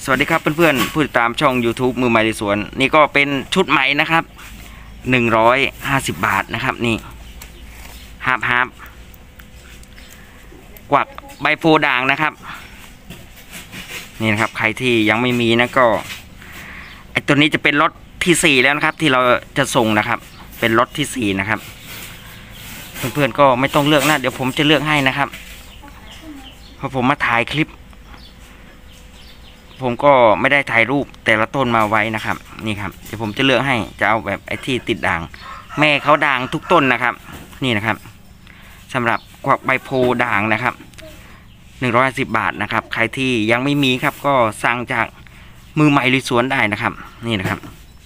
วัสดีครับเพื่อนๆผู้ติดตามช่อง YouTube มือใหม่ในสวนนี่ก็เป็นชุดใหม่นะครับ150 บาทนะครับนี่ฮาบกวักใบโพด่างนะครับนี่นะครับใครที่ยังไม่มีนะก็ไอตัวนี้จะเป็นล็อตที่4แล้วนะครับที่เราจะส่งนะครับเป็นล็อตที่4นะครับเพื่อนๆก็ไม่ต้องเลือกนะเดี๋ยวผมจะเลือกให้นะครับเพราะผมมาถ่ายคลิปผมก็ไม่ได้ถ่ายรูปแต่ละต้นมาไว้นะครับนี่ครับเดี๋ยวผมจะเลือกให้จะเอาแบบไอ้ที่ติดด่างแม่เขาด่างทุกต้นนะครับนี่นะครับสำหรับกวักใบโพด่างนะครับ110 บาทนะครับใครที่ยังไม่มีครับก็สั่งจากมือใหม่ลุยสวนได้นะครับนี่นะครับ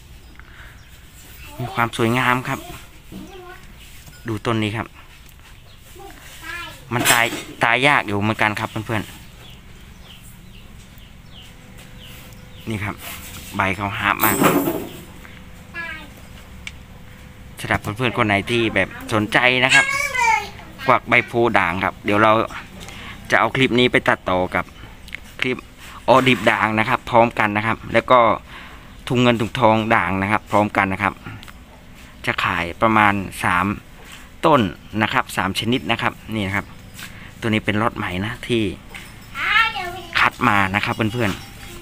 มีความสวยงามครับดูต้นนี้ครับมันตายยากอยู่เหมือนกันครับเพื่อนๆนี่ครับใบเขาหาบมากสำหรับเพื่อนๆคนไหนที่แบบสนใจนะครับกวักใบโพด่างครับเดี๋ยวเราจะเอาคลิปนี้ไปตัดต่อกับคลิปออดิบด่างนะครับพร้อมกันนะครับแล้วก็ถุงเงินถุงทองด่างนะครับพร้อมกันนะครับจะขายประมาณ3ต้นนะครับ3ชนิดนะครับนี่นะครับตัวนี้เป็นล็อตใหม่นะที่คัดมานะครับเพื่อนๆ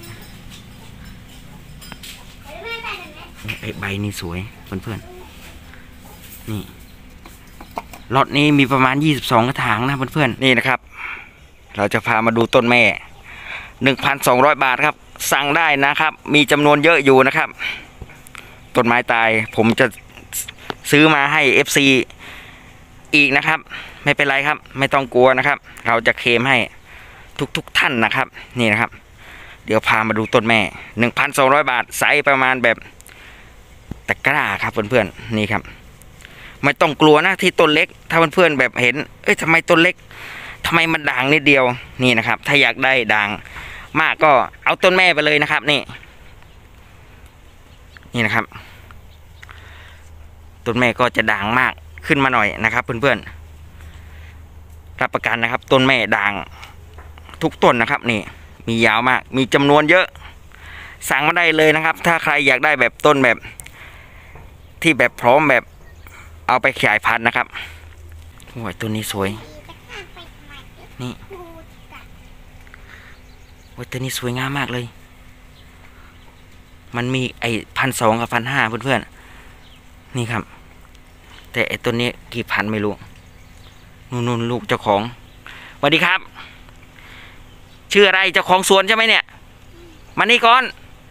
ใบนี้สวยเพื่อนๆนี่ล็อตนี้มีประมาณ22 กระถางนะเพื่อนๆนี่นะครับเราจะพามาดูต้นแม่ 1,200 บาทครับสั่งได้นะครับมีจำนวนเยอะอยู่นะครับต้นไม้ตายผมจะซื้อมาให้ FC อีกนะครับไม่เป็นไรครับไม่ต้องกลัวนะครับเราจะเคลมให้ทุกท่านนะครับนี่นะครับเดี๋ยวพามาดูต้นแม่ 1,200 บาทไซส์ประมาณแบบตะกร้าครับเพื่อนๆนี่ครับไม่ต้องกลัวนะที่ต้นเล็กถ้าเพื่อนๆแบบเห็นทำไมต้นเล็กทำไมมันด่างนิดเดียวนี่นะครับถ้าอยากได้ด่างมากก็เอาต้นแม่ไปเลยนะครับนี่นะครับต้นแม่ก็จะด่างมากขึ้นมาหน่อยนะครับเพื่อนๆรับประกันนะครับต้นแม่ด่างทุกต้นนะครับนี่มียาวมากมีจำนวนเยอะสั่งมาได้เลยนะครับถ้าใครอยากได้แบบต้นแบบที่แบบพร้อมแบบเอาไปขยายพันธุ์นะครับโอ้ยต้นนี้สวยนี่โอ้ยต้นนี้สวยงามมากเลยมันมีไอ้1,200กับ1,500เพื่อนๆนี่ครับแต่ไอ้ต้นนี้กี่พันไม่รู้นู่นลูกเจ้าของสวัสดีครับชื่ออะไรเจ้าของสวนใช่ไหมเนี่ยมานี่ก่อน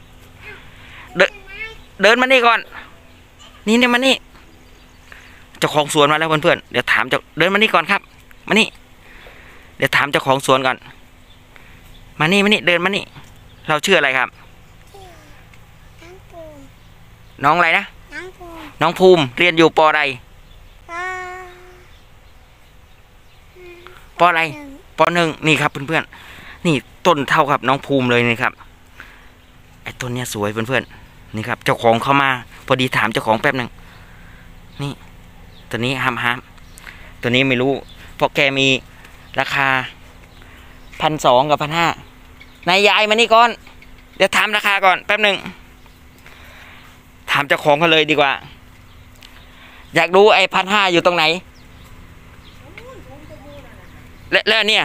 เดินมานี่ก่อนนี่มานี่เจ้าของสวนมาแล้วเพื่อนๆเดี๋ยวถามเดินมานี่ก่อนครับมานี่เดี๋ยวถามเจ้าของสวนก่อนมานี่เดินมานี่เราชื่ออะไรครับน้องอะไรนะน้องภูมิเรียนอยู่ป.อะไรป.อะไรป.1นี่ครับเพื่อนๆนี่ต้นเท่ากับน้องภูมิเลยนี่ครับไอ้ต้นเนี้ยสวยเพื่อนๆนี่ครับเจ้าของเข้ามาพอดีถามเจ้าของแป๊บหนึ่งนี่ตัวนี้ห้ามตัวนี้ไม่รู้เพราะแกมีราคา1,200กับ1,500นายยายมานี่ก่อนเดี๋ยวถามราคาก่อนแป๊บหนึ่งถามเจ้าของเขาเลยดีกว่าอยากรู้ไอ้1,500อยู่ตรงไหนแล้วเนี่ย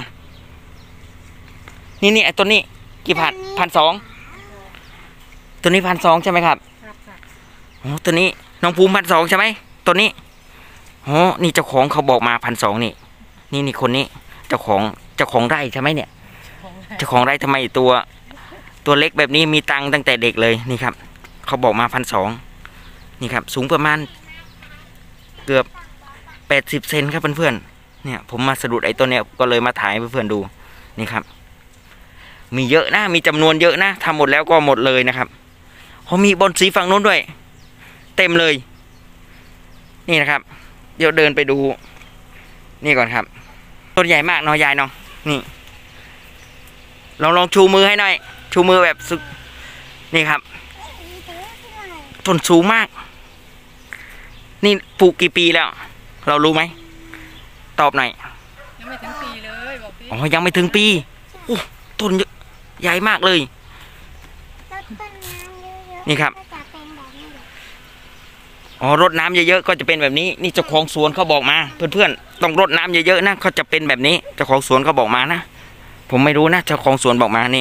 นี่ไอ้ต้นนี้กี่พัน1,200ตัวนี้1,200ใช่ไหมครับโอ้ตัวนี้น้องภูมิ1,200ใช่ไหมตัวนี้โอ้นี่เจ้าของเขาบอกมา1,200นี่คนนี้เจ้าของไร่ใช่ไหมเนี่ยเจ้าของไร่ทำไมตัวเล็กแบบนี้มีตังค์ตั้งแต่เด็กเลยนี่ครับเขาบอกมา1,200นี่ครับสูงประมาณเกือบ80 เซนครับเพื่อนๆเนี่ยผมมาสะดุดไอ้ตัวเนี้ยก็เลยมาถ่ายให้เพื่อนๆดูนี่ครับมีเยอะนะมีจำนวนเยอะนะทำหมดแล้วก็หมดเลยนะครับเขามีบอลสีฝั่งนู้นด้วยเต็มเลยนี่นะครับเดี๋ยวเดินไปดูนี่ก่อนครับต้นใหญ่มากน้อยใหญ่เนาะนี่ลองชูมือให้หน่อยชูมือแบบสุดนี่ครับต้นสูงมากนี่ปลูกกี่ปีแล้วเรารู้ไหมตอบหน่อยยังไม่ถึงปีเลยบอกพี่อ๋อยังไม่ถึงปีต้นใหญ่มากเลยนี่ครับอ๋อรดน้ำเยอะๆก็จะเป็นแบบนี้นี่เจ้าของสวนเขาบอกมาเพื่อนๆต้องรดน้ำเยอะๆนะเขาจะเป็นแบบนี้เจ้าของสวนเขาบอกมานะผมไม่รู้นะเจ้าของสวนบอกมานี่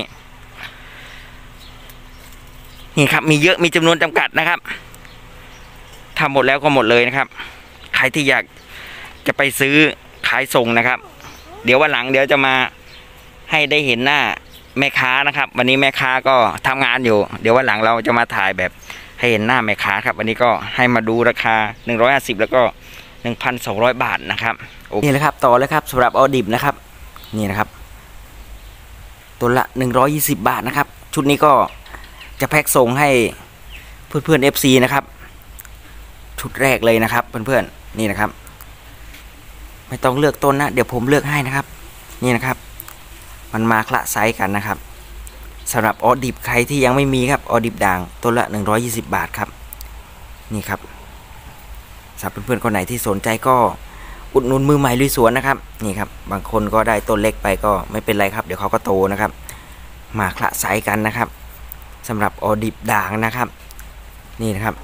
นี่ครับมีเยอะมีจำนวนจำกัดนะครับทำหมดแล้วก็หมดเลยนะครับใครที่อยากจะไปซื้อขายส่งนะครับเดี๋ยววันหลังเดี๋ยวจะมาให้ได้เห็นหน้าแม่ค้านะครับวันนี้แม่ค้าก็ทำงานอยู่เดี๋ยววันหลังเราจะมาถ่ายแบบให้เห็นหน้าแม่ค้าครับวันนี้ก็ให้มาดูราคา150แล้วก็ 1,200 บาทนะครับนี่แหละครับต่อเลยครับสำหรับออดิบนะครับนี่นะครับตัวละ120 บาทนะครับชุดนี้ก็จะแพ็คส่งให้เพื่อนๆ FC นะครับชุดแรกเลยนะครับเพื่อนๆนี่นะครับไม่ต้องเลือกต้นนะเดี๋ยวผมเลือกให้นะครับนี่นะครับมันมาคละไซส์กันนะครับสำหรับออดิบใครที่ยังไม่มีครับออดิบด่างต้นละ120 บาทครับนี่ครับสำหรับเพื่อนๆคนไหนที่สนใจก็อุดหนุนมือใหม่ลุยสวนนะครับนี่ครับบางคนก็ได้ต้นเล็กไปก็ไม่เป็นไรครับเดี๋ยวเขาก็โตนะครับมาคละไซส์กันนะครับสำหรับออดิบด่างนะครับนี่นะครับ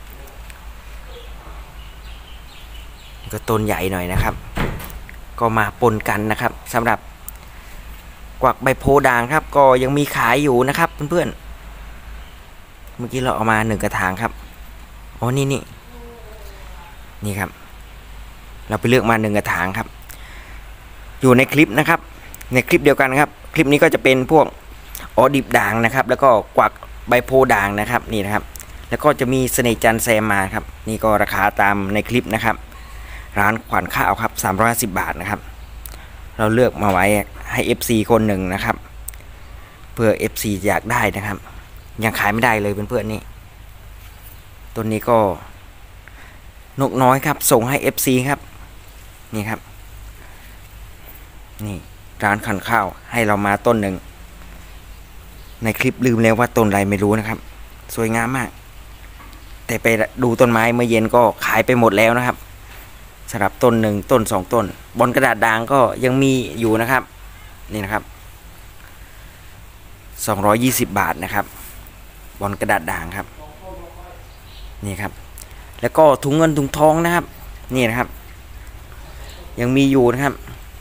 ก็ต้นใหญ่หน่อยนะครับก็มาปนกันนะครับสำหรับกวักใบโพด่างครับก็ยังมีขายอยู่นะครับเพื่อนๆเมื่อกี้เราเอามา1 กระถางครับอ๋อนี่ครับเราไปเลือกมา1 กระถางครับอยู่ในคลิปนะครับในคลิปเดียวกันครับคลิปนี้ก็จะเป็นพวกออดิบด่างนะครับแล้วก็กวักใบโพด่างนะครับนี่นะครับแล้วก็จะมีเสน่ห์จันทร์แซมมาครับนี่ก็ราคาตามในคลิปนะครับร้านขวัญข้าวครับ350 บาทนะครับเราเลือกมาไว้ให้ FC คนหนึ่งนะครับเพื่อ FC อยากได้นะครับยังขายไม่ได้เลยเพื่อนๆนี่ต้นนี้ก็นกน้อยครับส่งให้ FC ครับนี่ครับนี่ร้านขวัญข้าวให้เรามาต้นหนึ่งในคลิปลืมแล้วว่าต้นอะไรไม่รู้นะครับสวยงามมากแต่ไปดูต้นไม้เมื่อเย็นก็ขายไปหมดแล้วนะครับสำหรับต้น1 ต้น 2 ต้นบนกระดาษด่างก็ยังมีอยู่นะครับนี่นะครับ220 บาทนะครับบนกระดาษด่างครับนี่ครับแล้วก็ถุงเงินถุงทองนะครับนี่นะครับยังมีอยู่นะครับ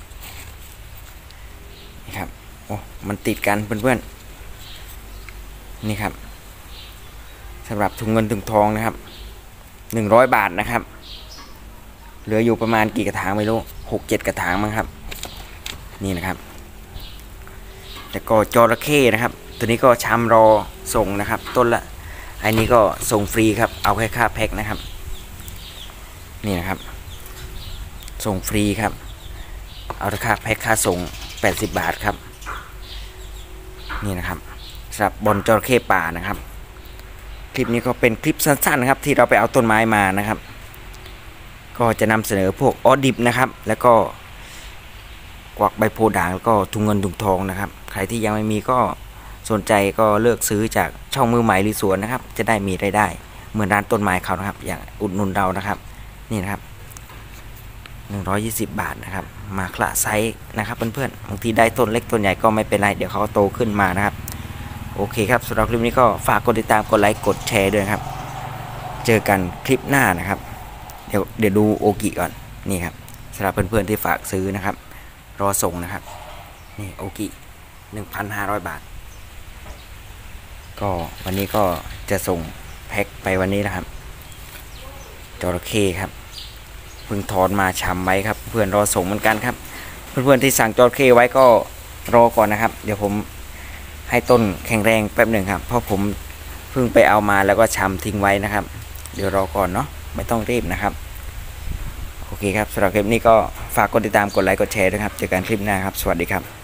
นี่ครับโอ้มันติดกันเพื่อนๆนี่ครับสำหรับถุงเงินถุงทองนะครับ100 บาทนะครับเหลืออยู่ประมาณกี่กระถางไม่รู้6-7 กระถางมั้งครับนี่นะครับแล้วก็จระเข้นะครับตัวนี้ก็ชามรอส่งนะครับต้นละอันนี้ก็ส่งฟรีครับเอาแค่ค่าแพ็คนะครับนี่นะครับส่งฟรีครับเอาค่าแพ็คค่าส่ง80 บาทครับนี่นะครับสำหรับบอลจระเข้ป่านะครับคลิปนี้ก็เป็นคลิปสั้นๆนะครับที่เราไปเอาต้นไม้มานะครับก็จะนำเสนอพวกออดิบนะครับแล้วก็กวักใบโพด่างแล้วก็ถุงเงินถุงทองนะครับใครที่ยังไม่มีก็สนใจก็เลือกซื้อจากช่องมือใหม่ลุยสวนนะครับจะได้มีรายได้เหมือนร้านต้นไม้เขานะครับอย่างอุดหนุนเรานะครับนี่นะครับ120 บาทนะครับมาคละไซส์นะครับเพื่อนๆบางทีได้ต้นเล็กต้นใหญ่ก็ไม่เป็นไรเดี๋ยวเขาโตขึ้นมานะครับโอเคครับสำหรับคลิปนี้ก็ฝากกดติดตามกดไลค์กดแชร์ด้วยครับเจอกันคลิปหน้านะครับเดี๋ยวดูโอกิก่อนนี่ครับสำหรับเพื่อนๆที่ฝากซื้อนะครับรอส่งนะครับนี่โอกิ 1,500 บาทก็วันนี้ก็จะส่งแพ็คไปวันนี้นะครับจระเข้ครับเพิ่งถอนมาชำไว้ครับเพื่อนรอส่งเหมือนกันครับเพื่อนๆที่สั่งจระเข้ไว้ก็รอก่อนนะครับเดี๋ยวผมให้ต้นแข็งแรงแป๊บหนึ่งครับเพราะผมเพิ่งไปเอามาแล้วก็ชำทิ้งไว้นะครับเดี๋ยวรอก่อนเนาะไม่ต้องรีบนะครับโอเคครับสำหรับคลิปนี้ก็ฝากกดติดตามกดไลค์กดแชร์ด้วยครับเจอกันคลิปหน้าครับสวัสดีครับ